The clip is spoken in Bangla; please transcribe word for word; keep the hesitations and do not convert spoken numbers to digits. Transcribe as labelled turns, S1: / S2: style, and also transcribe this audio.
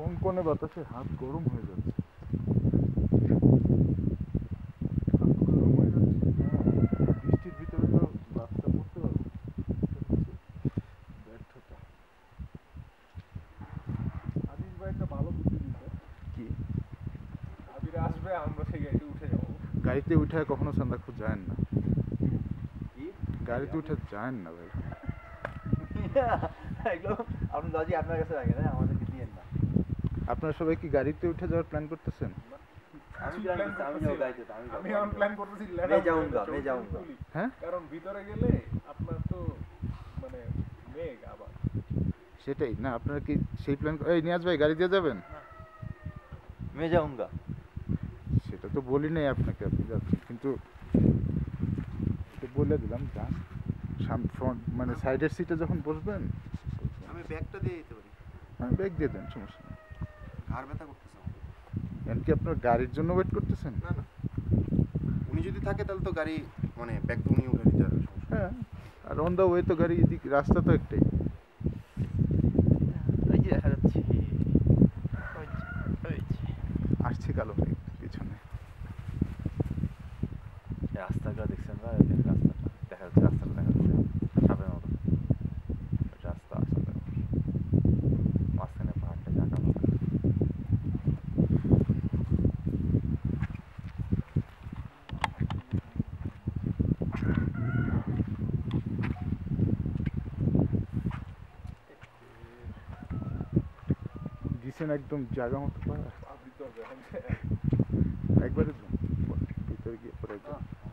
S1: কনকনে বাতাসে হাত গরম হয়ে যাচ্ছে। বৃষ্টির ভিতরে তো রাস্তা পড়তে পারবো ব্যর্থতা। আদিস ভাই একটা ভালো বুদ্ধি দিচ্ছে কি, আবির আসবে আমরা সেই গাড়িতে উঠে যাবো। গাড়িতে উঠে কখনো সান্দাকফু যায় না, গাড়িতে উঠে যায় না ভাই।
S2: আপনি লজি আপনার কাছে রাখেন, আমাদেরকে দিয়েন না।
S1: আপনারা সবাই কি গাড়িতে উঠে যাওয়ার প্ল্যান করতেছেন?
S2: আমি প্ল্যান করতেছি, আমি যাও গাড়িতে, আমি
S3: আমি এখন প্ল্যান করতেছি
S2: লে যাউঙ্গা, লে যাউঙ্গা।
S1: হ্যাঁ,
S3: কারণ ভিতরে গেলে আপনার তো মানে মেঘ আবার
S1: সেটাই না। আপনারা কি সেই প্ল্যান? এই নিয়াজ ভাই গাড়ি দিয়ে যাবেন?
S2: মে যাউঙ্গা,
S1: সেটা তো বলি নাই আপনাকে, আপনি যাচ্ছেন, কিন্তু বলে দিলাম যান। ফ্রন্ট মানে সাইডের সিটে যখন বসবেন
S2: আমি ব্যাগটা দিয়ে দিতে পারি।
S1: হ্যাঁ, ব্যাগ দিয়ে দেন, সমস্যা নেই।
S2: ঘাড় ব্যথা করতেছে আমার।
S1: এমনকি আপনার গাড়ির জন্য ওয়েট করতেছেন?
S2: না না, উনি যদি থাকে তাহলে তো গাড়ি মানে ব্যাগ তো উনি উঠে নিতে পারবে।
S1: হ্যাঁ, আর অন দ্য ওয়ে তো গাড়ি, এদিক রাস্তা তো একটাই।
S2: এই যে দেখা যাচ্ছে
S1: আসছে কালো মেঘ পিছনে।
S2: রাস্তাটা দেখছেন ভাই? রাস্তাটা দেখা যাচ্ছে, রাস্তাটা দেখা যাচ্ছে সাপের মতো রাস্তা। আসলে মাঝখানে পাহাড়টা জায়গা মতো।
S1: দিছেন একদম জায়গা মতো পাহাড়। একবারে ভিতরে গিয়ে পরে